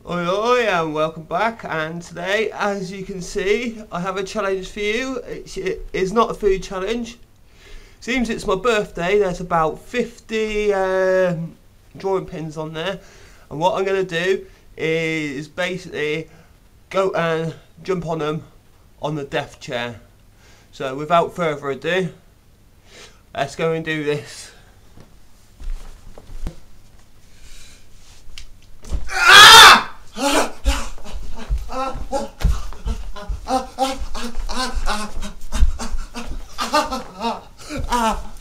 Oi oi and welcome back, and today, as you can see, I have a challenge for you. It is not a food challenge. Seems it's my birthday. There's about 50 drawing pins on there, and what I'm going to do is basically go and jump on them on the death chair. So without further ado, let's go and do this. Ah!